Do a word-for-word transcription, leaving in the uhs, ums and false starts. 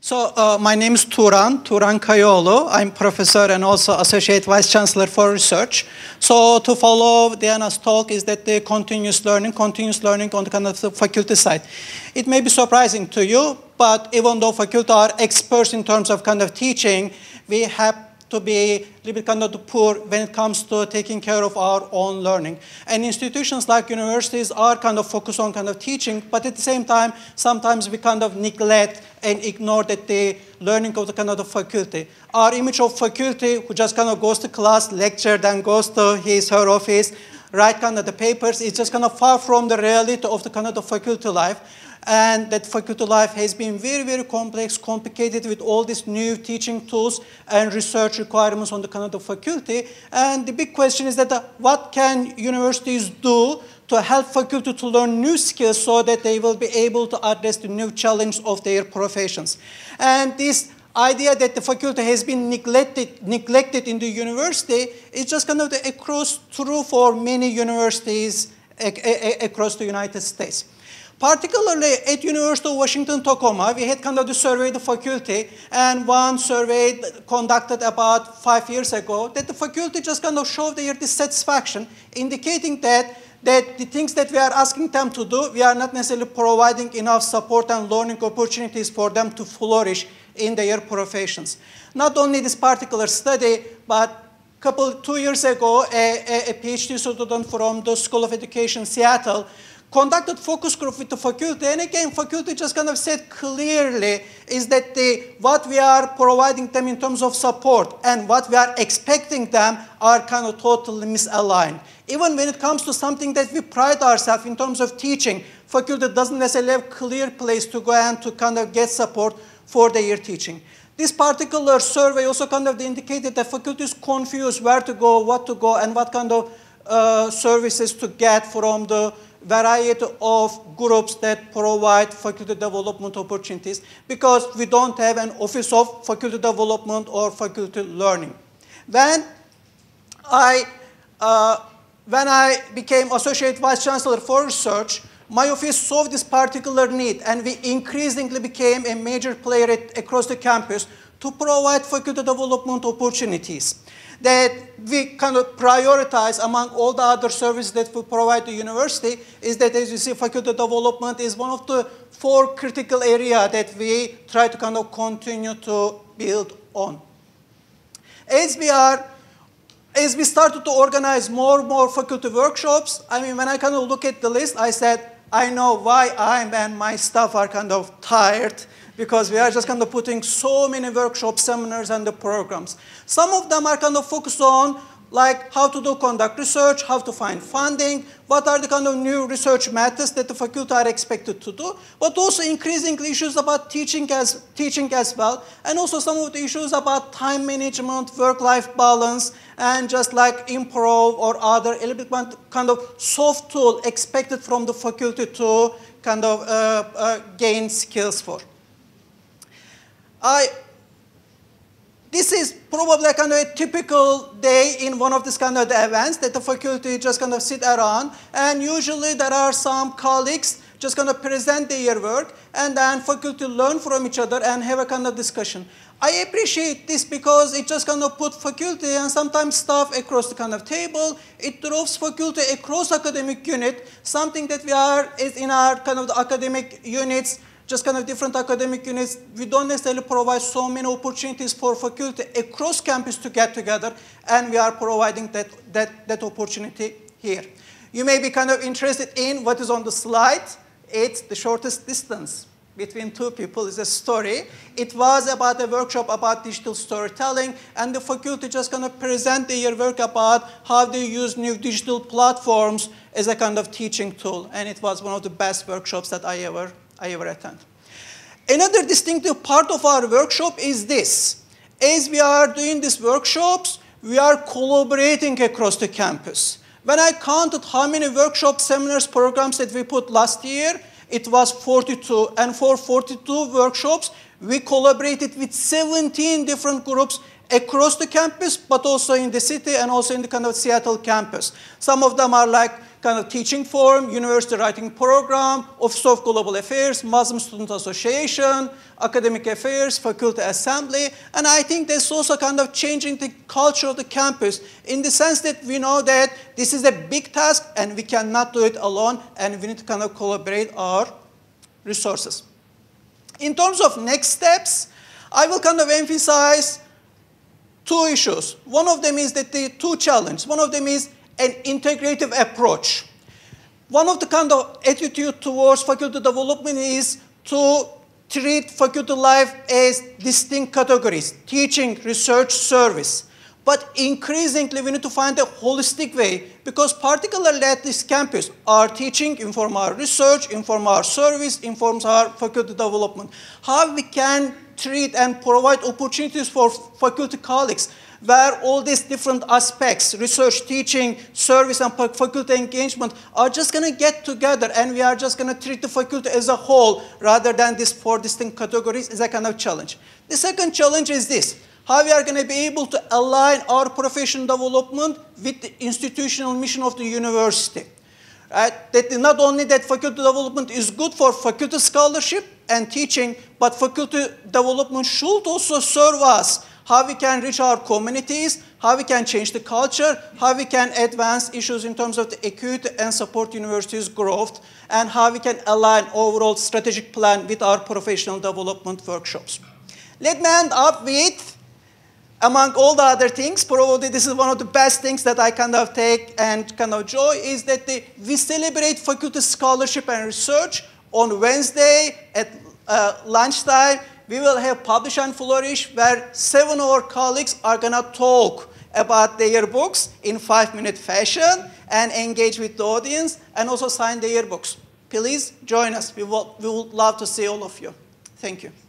So uh, my name is Turan, Turan Kayolu. I'm professor and also associate vice chancellor for research. So to follow Diana's talk is that the continuous learning, continuous learning on the kind of the faculty side. It may be surprising to you, but even though faculty are experts in terms of kind of teaching, we have to be a little bit kind of poor when it comes to taking care of our own learning. And institutions like universities are kind of focused on kind of teaching, but at the same time, sometimes we kind of neglect and ignore that the learning of the kind of the faculty. Our image of faculty who just kind of goes to class, lecture, then goes to his, her office, write kind of the papers, is just kind of far from the reality of the kind of the faculty life. And that faculty life has been very, very complex, complicated with all these new teaching tools and research requirements on the kind of the faculty. And the big question is that uh, what can universities do to help faculty to learn new skills so that they will be able to address the new challenge of their professions. And this idea that the faculty has been neglected, neglected in the university is just kind of the across true for many universities across the United States. Particularly at University of Washington, Tacoma, we had kind of the survey the faculty, and one survey conducted about five years ago that the faculty just kind of showed their dissatisfaction, indicating that, that the things that we are asking them to do, we are not necessarily providing enough support and learning opportunities for them to flourish in their professions. Not only this particular study, but couple, two years ago, a, a, a PhD student from the School of Education, Seattle, conducted focus group with the faculty, and again, faculty just kind of said clearly is that the, what we are providing them in terms of support and what we are expecting them are kind of totally misaligned. Even when it comes to something that we pride ourselves in terms of teaching, faculty doesn't necessarily have a clear place to go and to kind of get support for their teaching. This particular survey also kind of indicated that faculty is confused where to go, what to go, and what kind of uh, services to get from the variety of groups that provide faculty development opportunities, because we don't have an office of faculty development or faculty learning. When I, uh, when I became associate vice chancellor for research, my office saw this particular need, and we increasingly became a major player at, across the campus to provide faculty development opportunities that we kind of prioritize among all the other services that we provide to university is that, as you see, faculty development is one of the four critical areas that we try to kind of continue to build on. As we are, as we started to organize more and more faculty workshops, I mean, when I kind of look at the list, I said, I know why I and my staff are kind of tired, because we are just kind of putting so many workshops, seminars, and the programs. Some of them are kind of focused on like how to do conduct research, how to find funding, what are the kind of new research methods that the faculty are expected to do, but also increasingly issues about teaching as, teaching as well, and also some of the issues about time management, work-life balance, and just like improv or other a little bit kind of soft tool expected from the faculty to kind of uh, uh, gain skills for. I, this is probably kind of a typical day in one of these kind of events that the faculty just kind of sit around, and usually there are some colleagues just kind of present their work, and then faculty learn from each other and have a kind of discussion. I appreciate this because it just kind of put faculty and sometimes staff across the kind of table. It draws faculty across academic unit, something that we are is in our kind of the academic units, just kind of different academic units, we don't necessarily provide so many opportunities for faculty across campus to get together, and we are providing that, that, that opportunity here. You may be kind of interested in what is on the slide. It's the shortest distance between two people is a story. It was about a workshop about digital storytelling, and the faculty just kind of present their work about how they use new digital platforms as a kind of teaching tool, and it was one of the best workshops that I ever I ever attend. Another distinctive part of our workshop is this. As we are doing these workshops, we are collaborating across the campus. When I counted how many workshops, seminars, programs that we put last year, it was forty-two. And for forty-two workshops, we collaborated with seventeen different groups across the campus, but also in the city and also in the kind of Seattle campus. Some of them are like kind of teaching forum, university writing program, Office of Global Affairs, Muslim Student Association, academic affairs, faculty assembly, and I think this also kind of changing the culture of the campus in the sense that we know that this is a big task and we cannot do it alone and we need to kind of collaborate our resources. In terms of next steps, I will kind of emphasize two issues. One of them is that the two challenges. One of them is an integrative approach. One of the kind of attitude towards faculty development is to treat faculty life as distinct categories, teaching, research, service. But increasingly, we need to find a holistic way because particularly at this campus, our teaching informs our research, informs our service, informs our faculty development. How we can treat and provide opportunities for faculty colleagues where all these different aspects, research, teaching, service, and faculty engagement are just going to get together and we are just going to treat the faculty as a whole rather than these four distinct categories is a kind of challenge. The second challenge is this. How we are going to be able to align our professional development with the institutional mission of the university. Right? That not only that faculty development is good for faculty scholarship and teaching, but faculty development should also serve us how we can reach our communities, how we can change the culture, how we can advance issues in terms of the equity and support universities' growth, and how we can align overall strategic plan with our professional development workshops. Let me end up with, among all the other things, probably this is one of the best things that I kind of take and kind of joy is that the, we celebrate faculty scholarship and research on Wednesday at uh, lunchtime. We will have Publish and Flourish where seven of our colleagues are going to talk about their books in five-minute fashion and engage with the audience and also sign their books. Please join us. We will, we would love to see all of you. Thank you.